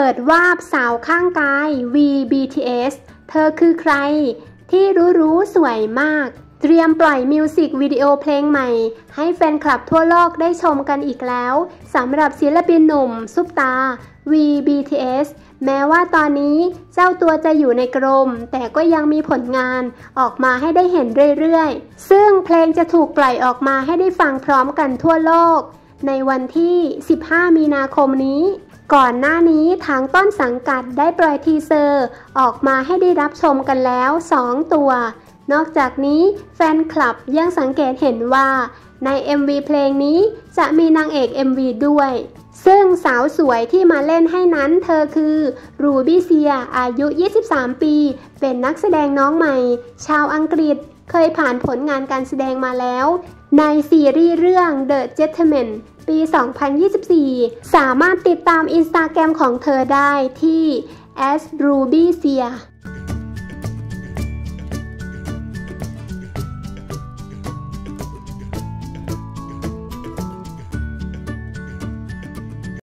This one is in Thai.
ปิดวาบสาวข้างกาย VBTS เธอคือใครที่รู้สวยมากเตรียมปล่อยมิวสิกวิดีโอเพลงใหม่ให้แฟนคลับทั่วโลกได้ชมกันอีกแล้วสำหรับศิลปินหนุ่มซุปตา VBTS แม้ว่าตอนนี้เจ้าตัวจะอยู่ในกรมแต่ก็ยังมีผลงานออกมาให้ได้เห็นเรื่อยๆซึ่งเพลงจะถูกปล่อยออกมาให้ได้ฟังพร้อมกันทั่วโลกในวันที่ 15 มีนาคมนี้ก่อนหน้านี้ทางต้นสังกัดได้ปล่อยทีเซอร์ออกมาให้ได้รับชมกันแล้ว 2 ตัวนอกจากนี้แฟนคลับยังสังเกตเห็นว่าใน MV เพลงนี้จะมีนางเอก MV ด้วยซึ่งสาวสวยที่มาเล่นให้นั้นเธอคือรูบี้เซียอายุ 23 ปีเป็นนักแสดงน้องใหม่ชาวอังกฤษเคยผ่านผลงานการแสดงมาแล้วในซีรีส์เรื่อง The Gentleman ปี 2024 สามารถติดตามอินสตาแกรมของเธอได้ที่ @rubysia